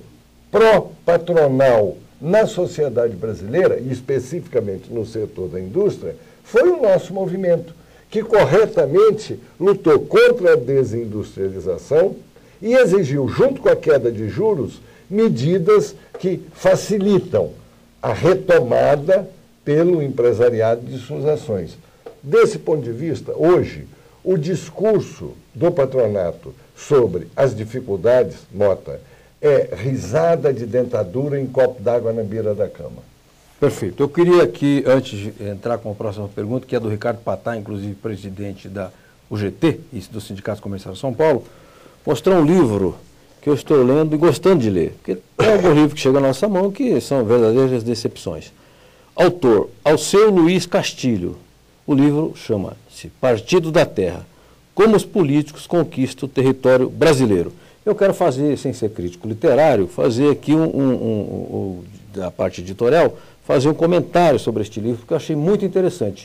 pró-patronal na sociedade brasileira, e especificamente no setor da indústria, foi o nosso movimento, que corretamente lutou contra a desindustrialização e exigiu, junto com a queda de juros, medidas que facilitam a retomada pelo empresariado de suas ações. Desse ponto de vista, hoje, o discurso do patronato sobre as dificuldades, Mota, é risada de dentadura em copo d'água na beira da cama. Perfeito. Eu queria aqui, antes de entrar com a próxima pergunta, que é do Ricardo Patá, inclusive presidente da U G T, do Sindicato Comercial de São Paulo, mostrar um livro que eu estou lendo e gostando de ler. Porque tem alguns livros que chegam à nossa mão que são verdadeiras decepções. Autor, Alceu Luiz Castilho. O livro chama-se Partido da Terra, como os políticos conquistam o território brasileiro. Eu quero fazer, sem ser crítico literário, fazer aqui, um, um, um, um, da parte editorial, fazer um comentário sobre este livro, que eu achei muito interessante.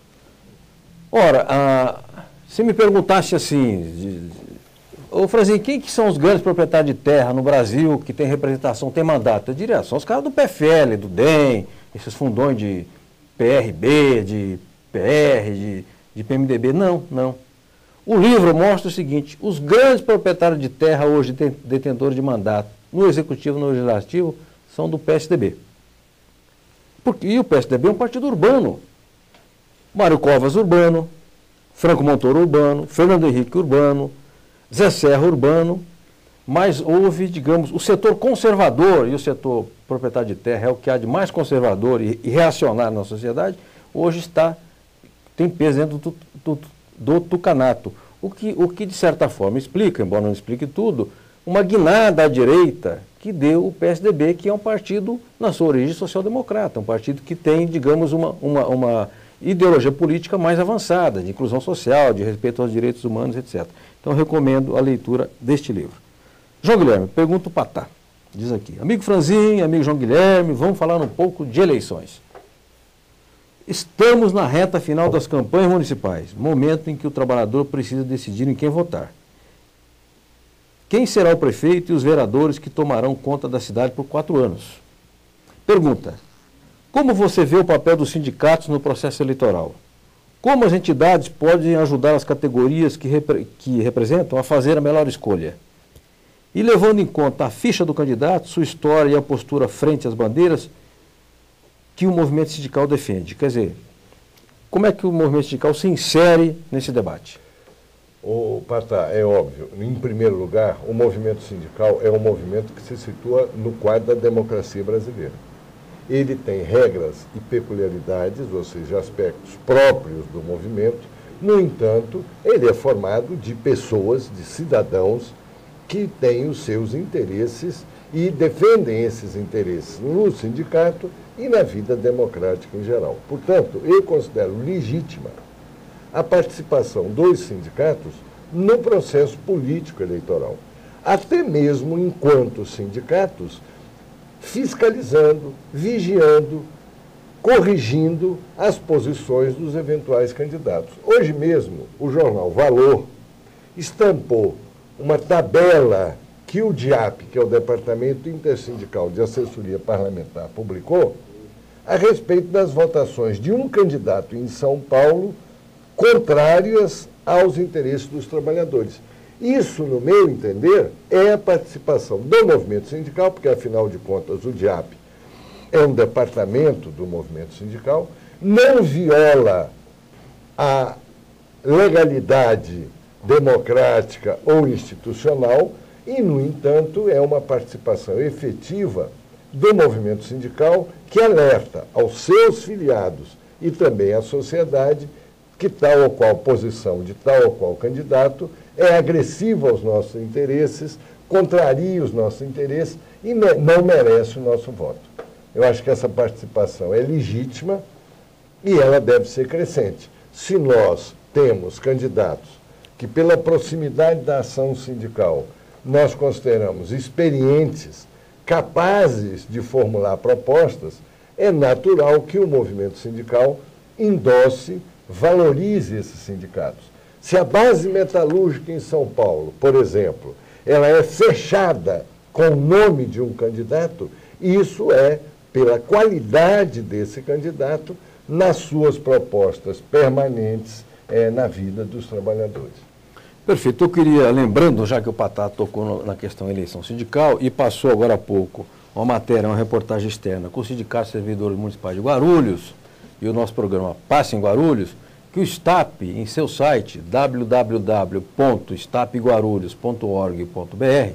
Ora, a, se me perguntasse assim, ô Franzinho, quem que são os grandes proprietários de terra no Brasil que tem representação, tem mandato? Eu diria, são os caras do P F L, do D E M, esses fundões de P R B, de P R, de, de P M D B. Não, não. O livro mostra o seguinte, os grandes proprietários de terra hoje, detentores de mandato, no Executivo e no Legislativo, são do P S D B. Porque, e o P S D B é um partido urbano. Mário Covas urbano, Franco Montoro urbano, Fernando Henrique urbano, Zé Serra urbano, mas houve, digamos, o setor conservador, e o setor proprietário de terra é o que há de mais conservador e, e reacionário na sociedade, hoje está, tem peso dentro do, do, do tucanato. O que, o que, de certa forma, explica, embora não explique tudo, uma guinada à direita que deu o P S D B, que é um partido, na sua origem, social-democrata, um partido que tem, digamos, uma, uma, uma ideologia política mais avançada, de inclusão social, de respeito aos direitos humanos, etcétera. Então, eu recomendo a leitura deste livro. João Guilherme, pergunta o Patá, diz aqui, amigo Franzinho, amigo João Guilherme, vamos falar um pouco de eleições. Estamos na reta final das campanhas municipais, momento em que o trabalhador precisa decidir em quem votar. Quem será o prefeito e os vereadores que tomarão conta da cidade por quatro anos? Pergunta, como você vê o papel dos sindicatos no processo eleitoral? Como as entidades podem ajudar as categorias que, repre que representam a fazer a melhor escolha? E levando em conta a ficha do candidato, sua história e a postura frente às bandeiras que o movimento sindical defende. Quer dizer, como é que o movimento sindical se insere nesse debate? O Patá, é óbvio, em primeiro lugar, o movimento sindical é um movimento que se situa no quadro da democracia brasileira. Ele tem regras e peculiaridades, ou seja, aspectos próprios do movimento. No entanto, ele é formado de pessoas, de cidadãos, que têm os seus interesses e defendem esses interesses no sindicato e na vida democrática em geral. Portanto, eu considero legítima a participação dos sindicatos no processo político eleitoral. Até mesmo enquanto sindicatos, fiscalizando, vigiando, corrigindo as posições dos eventuais candidatos. Hoje mesmo, o jornal Valor estampou uma tabela que o DIAP, que é o Departamento Intersindical de Assessoria Parlamentar, publicou a respeito das votações de um candidato em São Paulo contrárias aos interesses dos trabalhadores. Isso, no meu entender, é a participação do movimento sindical, porque, afinal de contas, o DIAP é um departamento do movimento sindical, não viola a legalidade democrática ou institucional e, no entanto, é uma participação efetiva do movimento sindical que alerta aos seus filiados e também à sociedade que tal ou qual posição de tal ou qual candidato é agressiva aos nossos interesses, contraria os nossos interesses e não merece o nosso voto. Eu acho que essa participação é legítima e ela deve ser crescente. Se nós temos candidatos que, pela proximidade da ação sindical, nós consideramos experientes, capazes de formular propostas, é natural que o movimento sindical endosse, valorize esses sindicatos. Se a base metalúrgica em São Paulo, por exemplo, ela é fechada com o nome de um candidato, isso é pela qualidade desse candidato nas suas propostas permanentes é, na vida dos trabalhadores. Perfeito. Eu queria, lembrando, já que o Patá tocou no, na questão da eleição sindical e passou agora há pouco uma matéria, uma reportagem externa com o Sindicato de Servidores Municipais de Guarulhos e o nosso programa Passe em Guarulhos, que o STAP, em seu site, w w w ponto stap guarulhos ponto org ponto b r,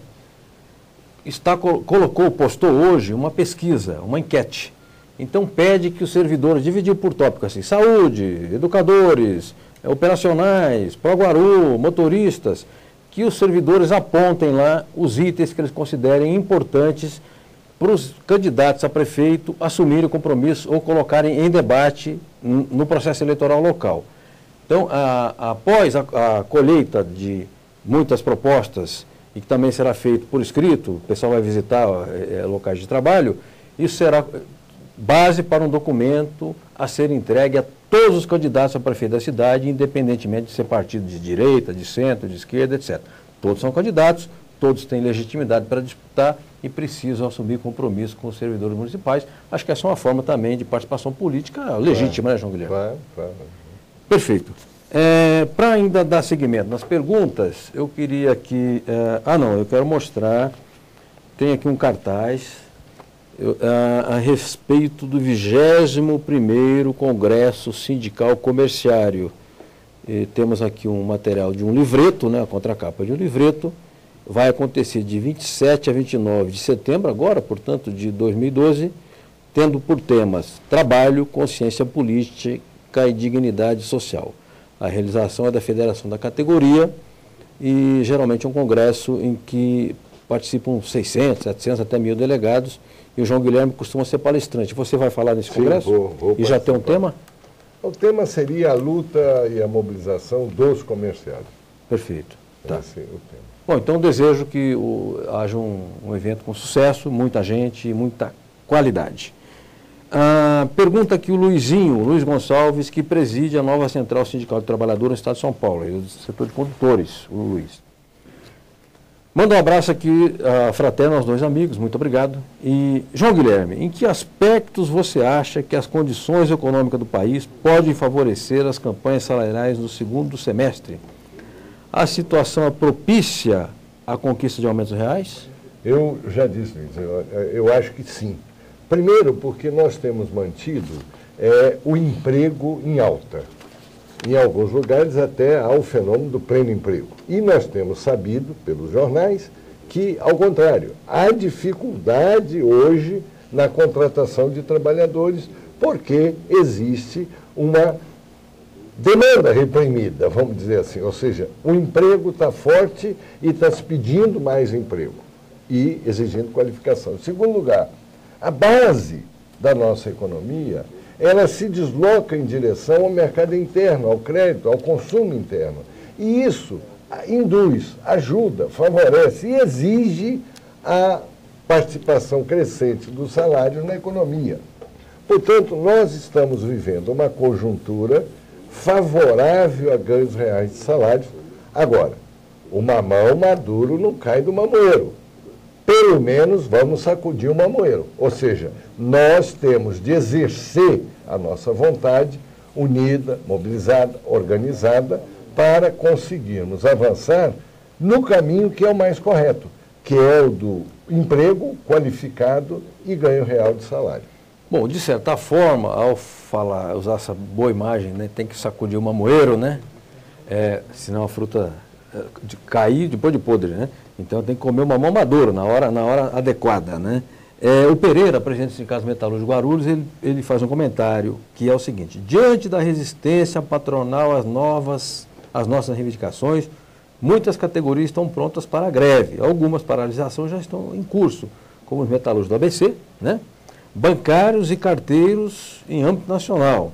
está, colocou, postou hoje uma pesquisa, uma enquete. Então pede que os servidores, dividiu por tópicos assim, saúde, educadores, operacionais, pró-Guaru, motoristas, que os servidores apontem lá os itens que eles considerem importantes para os candidatos a prefeito assumirem o compromisso ou colocarem em debate no processo eleitoral local. Então, a, a, após a, a colheita de muitas propostas, e que também será feito por escrito, o pessoal vai visitar é, locais de trabalho, isso será base para um documento a ser entregue a todos os candidatos a prefeito da cidade, independentemente de ser partido de direita, de centro, de esquerda, etcétera. Todos são candidatos, todos têm legitimidade para disputar e precisam assumir compromisso com os servidores municipais. Acho que essa é uma forma também de participação política legítima, né, João Guilherme? Claro, claro. Perfeito. É, para ainda dar seguimento nas perguntas, eu queria aqui... É, ah, não, eu quero mostrar... Tem aqui um cartaz eu, a, a respeito do vigésimo primeiro Congresso Sindical Comerciário. E temos aqui um material de um livreto, né, a contracapa de um livreto. Vai acontecer de vinte e sete a vinte e nove de setembro, agora, portanto, de dois mil e doze, tendo por temas trabalho, consciência política e dignidade social. A realização é da federação da categoria e geralmente é um congresso em que participam seiscentos, setecentos, até mil delegados e o João Guilherme costuma ser palestrante. Você vai falar nesse Sim, congresso? Vou, vou e já tem um tema? O tema seria a luta e a mobilização dos comerciários. Perfeito. Tá. Esse é o tema. Bom, então desejo que o, haja um, um evento com sucesso, muita gente e muita qualidade. Ah, pergunta aqui o Luizinho, Luiz Gonçalves, que preside a nova Central Sindical de Trabalhadores no Estado de São Paulo, ele é do setor de condutores, o Luiz. Manda um abraço aqui, uh, fraterno aos dois amigos, muito obrigado. E, João Guilherme, em que aspectos você acha que as condições econômicas do país podem favorecer as campanhas salariais do segundo semestre? A situação é propícia à conquista de aumentos reais? Eu já disse, Luiz, eu, eu acho que sim. Primeiro, porque nós temos mantido é, o emprego em alta. Em alguns lugares até há o fenômeno do pleno emprego. E nós temos sabido, pelos jornais, que, ao contrário, há dificuldade hoje na contratação de trabalhadores, porque existe uma demanda reprimida, vamos dizer assim. Ou seja, o emprego está forte e está se pedindo mais emprego e exigindo qualificação. Em segundo lugar, a base da nossa economia, ela se desloca em direção ao mercado interno, ao crédito, ao consumo interno. E isso induz, ajuda, favorece e exige a participação crescente do salário na economia. Portanto, nós estamos vivendo uma conjuntura favorável a ganhos reais de salários. Agora, o mamão maduro não cai do mamoeiro. Pelo menos vamos sacudir o mamoeiro. Ou seja, nós temos de exercer a nossa vontade unida, mobilizada, organizada, para conseguirmos avançar no caminho que é o mais correto, que é o do emprego qualificado e ganho real de salário. Bom, de certa forma, ao falar, usar essa boa imagem, né, tem que sacudir o mamoeiro, né? É, senão a fruta é, de cair depois de podre, né? Então tem que comer o mamão maduro na hora, na hora adequada, né? É, o Pereira, presidente do Sindicato Metalúrgico de Guarulhos, ele, ele faz um comentário que é o seguinte: diante da resistência patronal às novas, às nossas reivindicações, muitas categorias estão prontas para a greve. Algumas paralisações já estão em curso, como os metalúrgicos do A B C, né? Bancários e carteiros em âmbito nacional.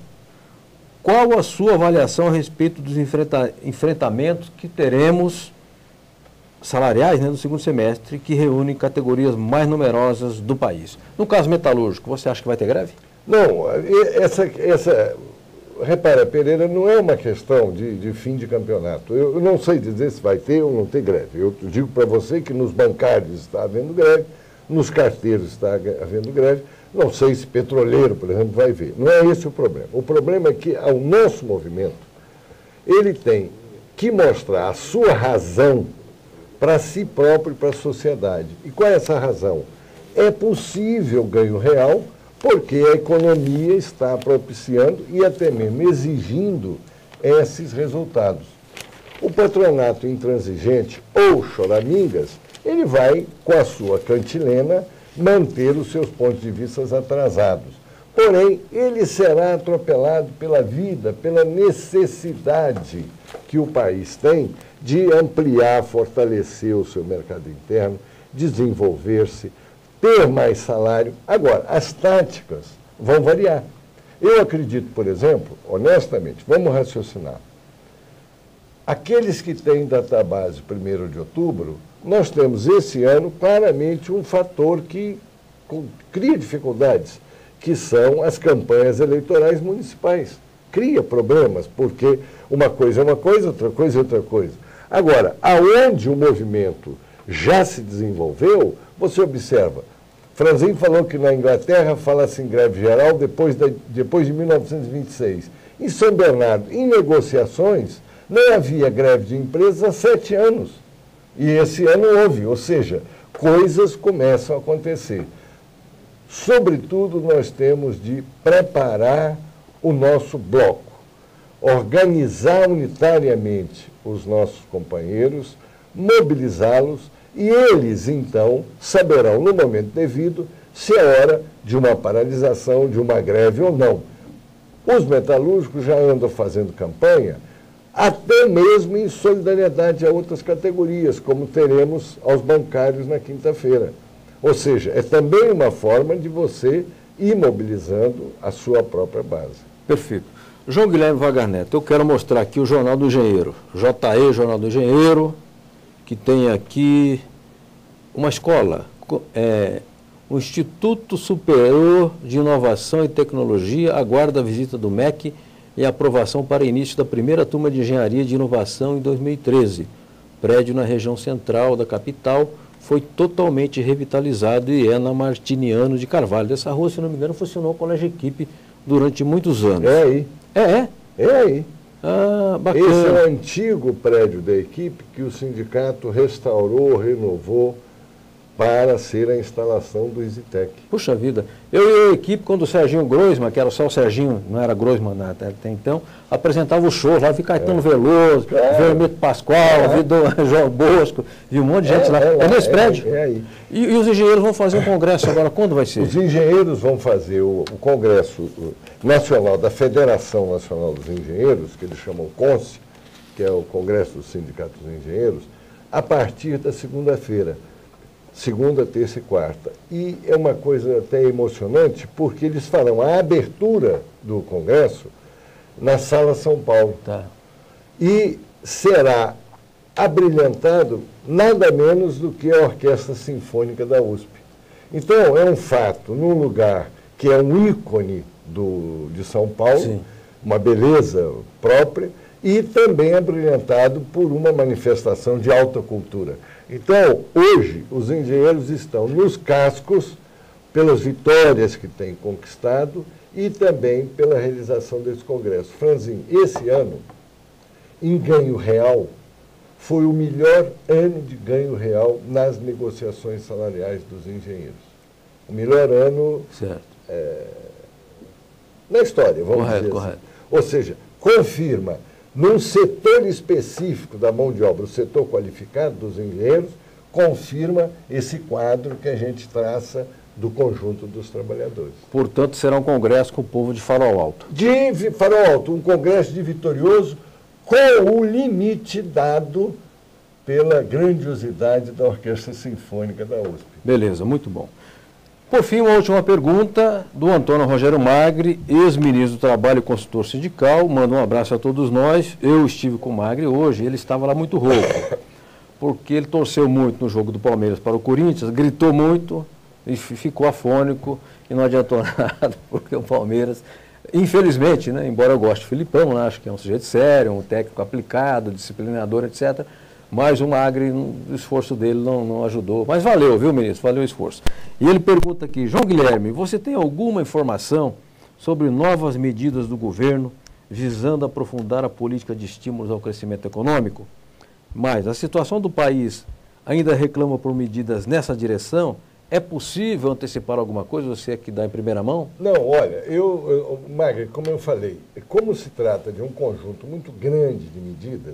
Qual a sua avaliação a respeito dos enfrenta enfrentamentos que teremos salariais, né, no segundo semestre, que reúnem categorias mais numerosas do país? No caso metalúrgico, você acha que vai ter greve? Não, essa, essa repara, Pereira, não é uma questão de, de fim de campeonato. Eu, eu não sei dizer se vai ter ou não ter greve. Eu digo para você que nos bancários está havendo greve, nos carteiros está havendo greve. Não sei se petroleiro, por exemplo, vai ver. Não é esse o problema. O problema é que o nosso movimento, ele tem que mostrar a sua razão para si próprio e para a sociedade. E qual é essa razão? É possível ganho real porque a economia está propiciando e até mesmo exigindo esses resultados. O patronato intransigente ou choramingas, ele vai, com a sua cantilena, manter os seus pontos de vista atrasados. Porém, ele será atropelado pela vida, pela necessidade que o país tem de ampliar, fortalecer o seu mercado interno, desenvolver-se, ter mais salário. Agora, as táticas vão variar. Eu acredito, por exemplo, honestamente, vamos raciocinar. Aqueles que têm database primeiro de outubro, nós temos esse ano claramente um fator que cria dificuldades, que são as campanhas eleitorais municipais. Cria problemas, porque uma coisa é uma coisa, outra coisa é outra coisa. Agora, aonde o movimento já se desenvolveu, você observa, Franzin falou que na Inglaterra fala-se em greve geral depois, da, depois de mil novecentos e vinte e seis. Em São Bernardo, em negociações, não havia greve de empresas há sete anos. E esse ano houve, ou seja, coisas começam a acontecer. Sobretudo, nós temos de preparar o nosso bloco, organizar unitariamente os nossos companheiros, mobilizá-los e eles, então, saberão, no momento devido, se é hora de uma paralisação, de uma greve ou não. Os metalúrgicos já andam fazendo campanha, até mesmo em solidariedade a outras categorias, como teremos aos bancários na quinta-feira. Ou seja, é também uma forma de você ir mobilizando a sua própria base. Perfeito. João Guilherme Wagner Neto, eu quero mostrar aqui o Jornal do Engenheiro, J E, Jornal do Engenheiro, que tem aqui uma escola, é, o Instituto Superior de Inovação e Tecnologia aguarda a visita do M E C e a aprovação para início da primeira turma de Engenharia de Inovação em dois mil e treze. Prédio na região central da capital foi totalmente revitalizado e é na Martiniano de Carvalho. Essa rua, se não me engano, funcionou com a Colégio Equipe durante muitos anos. É aí. É, é? É aí. Ah, bacana. Esse é o antigo prédio da equipe que o sindicato restaurou, renovou para ser a instalação do Isitec. Puxa vida, eu e a equipe, quando o Serginho Groisman, que era só o Serginho, não era Groisman até então, apresentava o show lá, vi Caetano é. Veloso, é. vi o Hermeto Pascoal, é. vi do João Bosco, vi um monte de gente é, lá. É, é nesse é, prédio? É, é aí. E, e os engenheiros vão fazer um congresso agora, quando vai ser? Os engenheiros vão fazer o, o Congresso Nacional da Federação Nacional dos Engenheiros, que eles chamam CONSE, que é o Congresso dos Sindicatos dos Engenheiros, a partir da segunda-feira. Segunda, terça e quarta. E é uma coisa até emocionante, porque eles farão a abertura do Congresso na Sala São Paulo. Tá. E será abrilhantado nada menos do que a Orquestra Sinfônica da U S P. Então, é um fato, num lugar que é um ícone do, de São Paulo, sim, uma beleza própria, e também abrilhantado por uma manifestação de alta cultura. Então, hoje, os engenheiros estão nos cascos pelas vitórias que têm conquistado e também pela realização desse congresso. Franzin, esse ano, em ganho real, foi o melhor ano de ganho real nas negociações salariais dos engenheiros. O melhor ano é, na história, vamos correto, dizer correto. Assim. Ou seja, confirma, num setor específico da mão de obra, o setor qualificado dos engenheiros, confirma esse quadro que a gente traça do conjunto dos trabalhadores. Portanto, será um congresso com o povo de Farol Alto. De Farol Alto, um congresso de vitorioso com o limite dado pela grandiosidade da Orquestra Sinfônica da U S P. Beleza, muito bom. Por fim, uma última pergunta do Antônio Rogério Magri, ex-ministro do Trabalho e consultor sindical. Manda um abraço a todos nós. Eu estive com o Magri hoje, ele estava lá muito rouco, porque ele torceu muito no jogo do Palmeiras para o Corinthians, gritou muito e ficou afônico e não adiantou nada, porque o Palmeiras, infelizmente, né, embora eu goste do Filipão, né, acho que é um sujeito sério, um técnico aplicado, disciplinador, etcétera, mas o Magri, o esforço dele não, não ajudou. Mas valeu, viu, ministro? Valeu o esforço. E ele pergunta aqui, João Guilherme, você tem alguma informação sobre novas medidas do governo visando aprofundar a política de estímulos ao crescimento econômico? Mas a situação do país ainda reclama por medidas nessa direção? É possível antecipar alguma coisa? Você é que dá em primeira mão? Não, olha, eu, eu Magri, como eu falei, como se trata de um conjunto muito grande de medidas,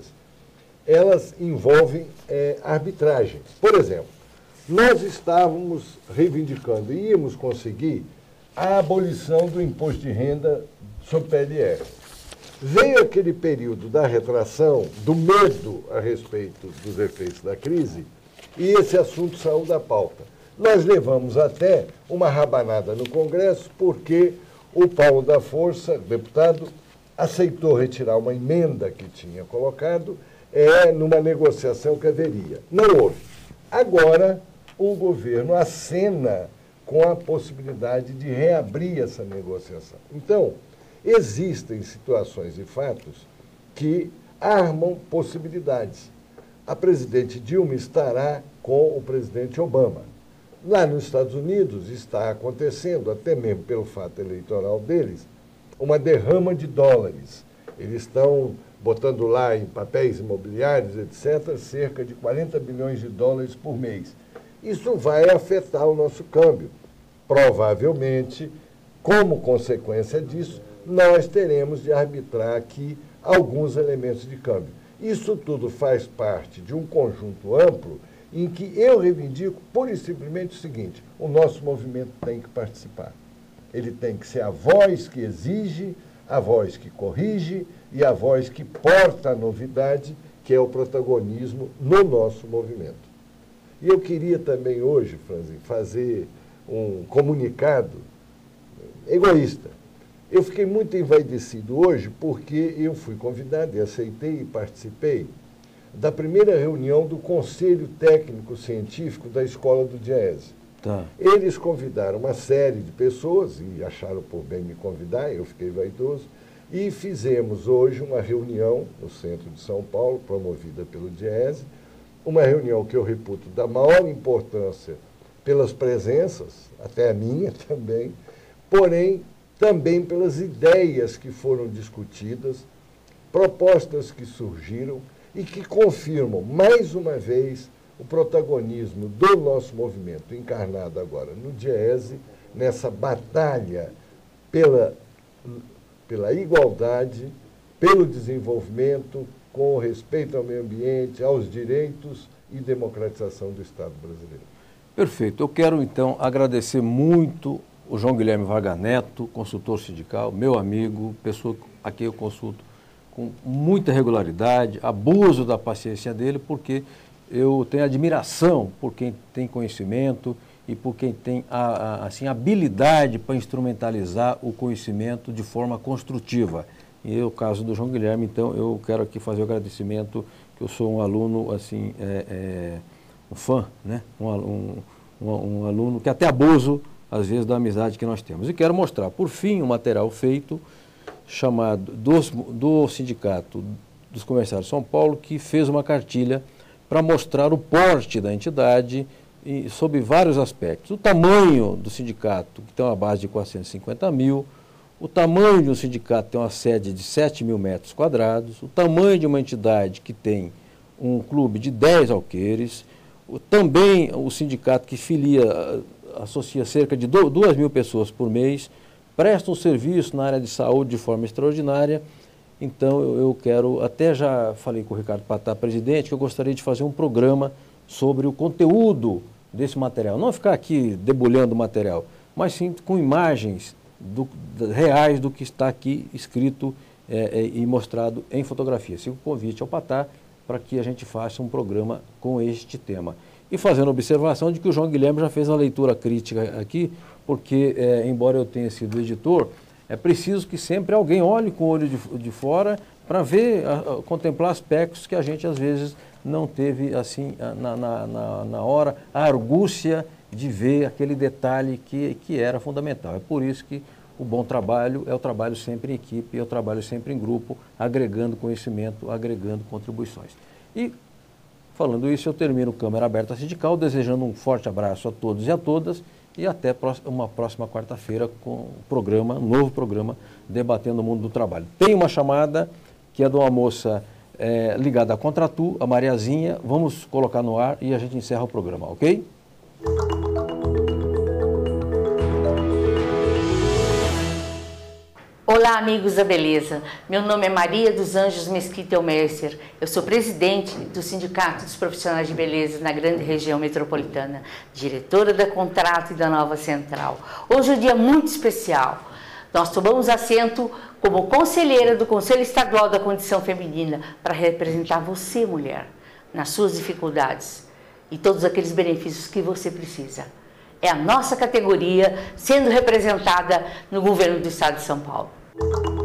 elas envolvem é, arbitragem. Por exemplo, nós estávamos reivindicando e íamos conseguir a abolição do imposto de renda sobre P L R. Veio aquele período da retração, do medo a respeito dos efeitos da crise, e esse assunto saiu da pauta. Nós levamos até uma rabanada no Congresso, porque o Paulo da Força, deputado, aceitou retirar uma emenda que tinha colocado, é, numa negociação que haveria. Não houve. Agora, o governo acena com a possibilidade de reabrir essa negociação. Então, existem situações e fatos que armam possibilidades. A presidente Dilma estará com o presidente Obama. Lá nos Estados Unidos está acontecendo, até mesmo pelo fato eleitoral deles, uma derrama de dólares. Eles estão botando lá em papéis imobiliários, etcétera, cerca de quarenta bilhões de dólares por mês. Isso vai afetar o nosso câmbio. Provavelmente, como consequência disso, nós teremos de arbitrar aqui alguns elementos de câmbio. Isso tudo faz parte de um conjunto amplo em que eu reivindico pura e simplesmente o seguinte: o nosso movimento tem que participar. Ele tem que ser a voz que exige, a voz que corrige e a voz que porta a novidade, que é o protagonismo no nosso movimento. E eu queria também hoje, Franzin, fazer um comunicado egoísta. Eu fiquei muito envaidecido hoje porque eu fui convidado e aceitei e participei da primeira reunião do Conselho Técnico Científico da Escola do Diese. Tá. Eles convidaram uma série de pessoas e acharam por bem me convidar, eu fiquei vaidoso, e fizemos hoje uma reunião no centro de São Paulo, promovida pelo Diese, uma reunião que eu reputo da maior importância pelas presenças, até a minha também, porém também pelas ideias que foram discutidas, propostas que surgiram e que confirmam, mais uma vez, o protagonismo do nosso movimento, encarnado agora no Diese, nessa batalha pela, pela igualdade, pelo desenvolvimento, com respeito ao meio ambiente, aos direitos e democratização do Estado brasileiro. Perfeito. Eu quero, então, agradecer muito o João Guilherme Vargas Neto, consultor sindical, meu amigo, pessoa a quem eu consulto com muita regularidade, abuso da paciência dele, porque eu tenho admiração por quem tem conhecimento e por quem tem a, a, assim, habilidade para instrumentalizar o conhecimento de forma construtiva. E é o caso do João Guilherme, então eu quero aqui fazer o agradecimento que eu sou um aluno, assim, é, é, um fã, né? Um, um, um, um aluno que até abuso, às vezes, da amizade que nós temos. E quero mostrar, por fim, um material feito, chamado dos, do Sindicato dos Comerciários de São Paulo, que fez uma cartilha para mostrar o porte da entidade e, sob vários aspectos. O tamanho do sindicato, que tem uma base de quatrocentos e cinquenta mil, o tamanho de um sindicato tem uma sede de sete mil metros quadrados, o tamanho de uma entidade que tem um clube de dez alqueires, o, também o sindicato que filia, associa cerca de duas mil pessoas por mês, presta um serviço na área de saúde de forma extraordinária. Então eu, eu quero, até já falei com o Ricardo Patá, presidente, que eu gostaria de fazer um programa sobre o conteúdo desse material. Não ficar aqui debulhando o material, mas sim com imagens Do, reais do que está aqui escrito é, é, e mostrado em fotografia. Sigo o convite ao Patá para que a gente faça um programa com este tema. E fazendo observação de que o João Guilherme já fez uma leitura crítica aqui, porque, é, embora eu tenha sido editor, é preciso que sempre alguém olhe com o olho de, de fora para ver, a, a, contemplar aspectos que a gente às vezes não teve assim na, na, na, na hora, a argúcia de ver aquele detalhe que, que era fundamental. É por isso que o bom trabalho é o trabalho sempre em equipe, é o trabalho sempre em grupo, agregando conhecimento, agregando contribuições. E, falando isso, eu termino o Câmara Aberta Sindical, desejando um forte abraço a todos e a todas, e até uma próxima quarta-feira com um programa, um novo programa, debatendo o mundo do trabalho. Tem uma chamada que é de uma moça é, ligada à Contratu, a Mariazinha, vamos colocar no ar e a gente encerra o programa, ok? Olá, amigos da beleza. Meu nome é Maria dos Anjos Mesquita Elmercer. Eu sou presidente do Sindicato dos Profissionais de Beleza na grande região metropolitana, diretora da Contrato e da Nova Central. Hoje é um dia muito especial. Nós tomamos assento como conselheira do Conselho Estadual da Condição Feminina para representar você, mulher, nas suas dificuldades e todos aqueles benefícios que você precisa. É a nossa categoria sendo representada no governo do Estado de São Paulo.